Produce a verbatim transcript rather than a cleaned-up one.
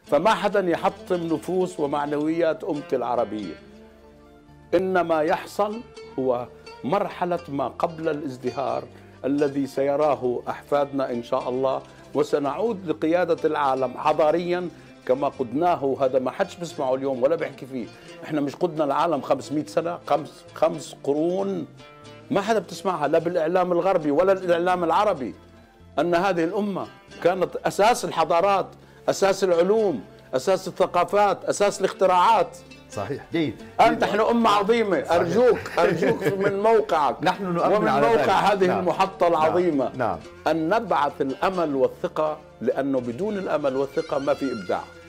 فما حدا يحطم نفوس ومعنويات أمتي العربية. إنما يحصل هو مرحلة ما قبل الازدهار الذي سيراه أحفادنا إن شاء الله، وسنعود لقيادة العالم حضاريا كما قدناه. هذا ما حدش بيسمعه اليوم ولا بيحكي فيه. احنا مش قدنا العالم خمسمئة سنة، خمس خمس قرون، ما حدا بتسمعها لا بالإعلام الغربي ولا الإعلام العربي، أن هذه الأمة كانت أساس الحضارات، أساس العلوم، أساس الثقافات، أساس الاختراعات. صحيح. جيد. أنت نحن أمة عظيمة. صحيح. أرجوك أرجوك من موقعك نحن نؤمن ومن على موقع ذلك. هذه نعم. المحطة العظيمة. نعم. نعم. أن نبعث الأمل والثقة، لأنه بدون الأمل والثقة ما في إبداع.